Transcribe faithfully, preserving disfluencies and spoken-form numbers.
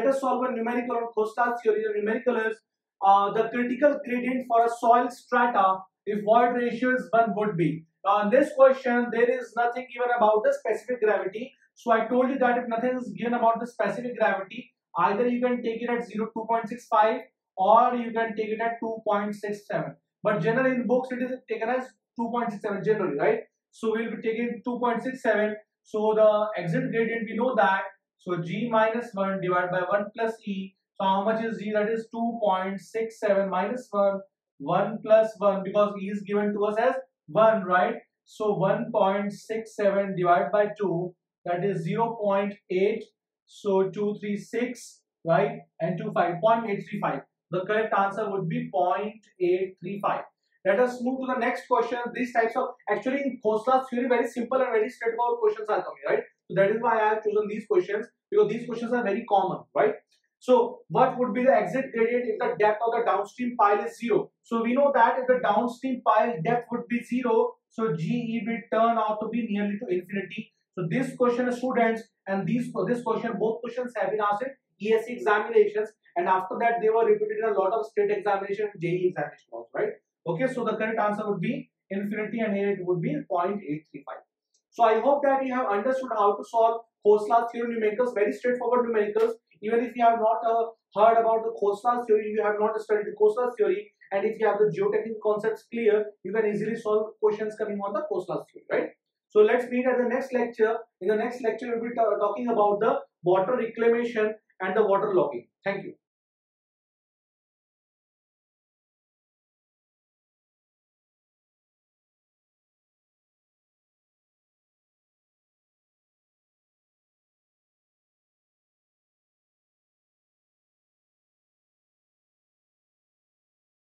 us solve a numerical on Koster's theory. The numerical is uh, the critical gradient for a soil strata if void ratio is one would be. Now in this question there is nothing given about the specific gravity. So I told you that if nothing is given about the specific gravity, either you can take it at zero, two point six five or you can take it at two point six seven. But generally in books it is taken as two point six seven generally, right? So we will be taking two point six seven. So the exit gradient we know that. So G minus one divided by one plus E. So how much is G? That is two point six seven minus one. one plus one, because E is given to us as one, right? So one point six seven divided by two, that is zero point eight. So two hundred thirty-six, right? And two five, zero point eight three five. The correct answer would be zero point eight three five. Let us move to the next question. These types of, actually in Koster's theory, very simple and very straightforward questions are coming, right? So that is why I have chosen these questions, because these questions are very common, right? So what would be the exit gradient if the depth of the downstream pile is zero? So we know that if the downstream pile depth would be zero, so G E will turn out to be nearly to infinity. So this question, students, and these this question, both questions have been asked in E S C examinations, and after that they were repeated in a lot of state examination and J E E examination also, right? Okay, so the correct answer would be infinity, and here it would be zero point eight three five. So I hope that you have understood how to solve Koster's theory numericals, very straightforward numericals. Even if you have not uh, heard about the Koster's theory, you have not studied the Koster's theory, and if you have the geotechnical concepts clear, you can easily solve questions coming on the Koster's theory, right? So let's meet at the next lecture. In the next lecture, we'll be talking about the water reclamation and the water logging. Thank you.